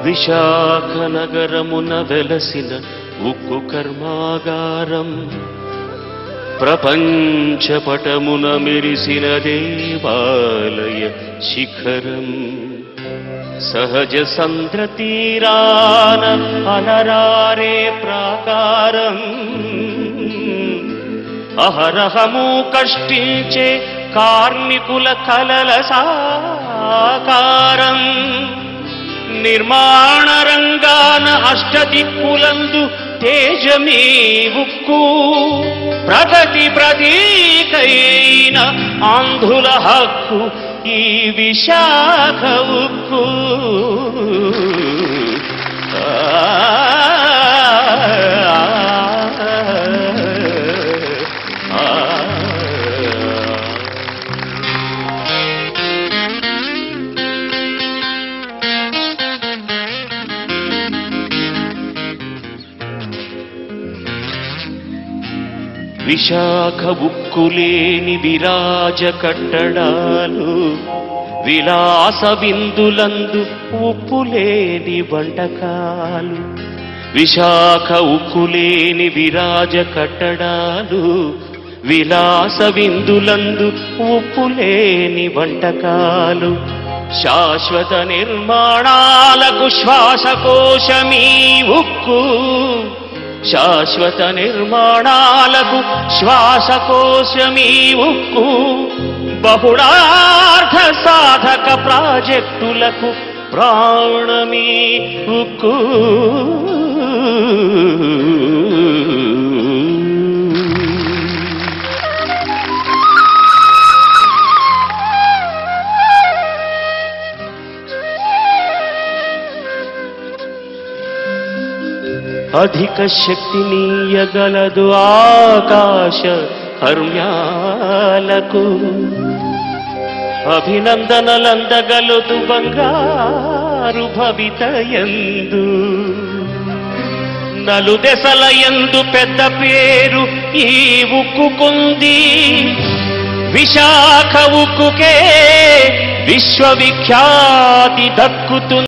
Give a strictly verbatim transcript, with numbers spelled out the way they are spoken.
విశాఖ నగరమున వెలసిన ఉక్కు కర్మాగారం, ప్రపంచపటమున మెరిసిన దేవాలయ శిఖరం, సహజ సంద్ర తీరాన అలరారే ప్రాకారం, అహరహము కష్టించే కార్మికుల కలల సాకారం, నిర్మాణ రంగాన అష్టదిక్కులందు తేజమీ ఉక్కు, ప్రగతి ప్రతీకైన ఆంధ్రుల హక్కు ఈ విశాఖ ఉక్కు. విశాఖ ఉక్కులేని విరాజ కట్టడాలు, విలాస విందులందు ఉప్పులేని వంటకాలు. విశాఖ ఉక్కులేని విరాజ కట్టడాలు, విలాస విందులందు ఉప్పులేని వంటకాలు. శాశ్వత నిర్మాణాలకు శ్వాసకోశమీ ఉక్కు, శాశ్వత నిర్మాణాలకు శ్వాసకోశమీ ఉక్కు. బహుళార్థ సాధక ప్రాజెక్టులకు ప్రాణమీ ఉక్కు. అధిక శక్తినీయగలదు ఆకాశ హర్మ్యాలకు, అభినందనలందగలదు బంగారు భవితయందు. నలుదెసల యందు పెద్ద పేరు ఈ ఉక్కుకుంది, విశాఖ ఉక్కుకే విశ్వవిఖ్యాతి దక్కుతుంది.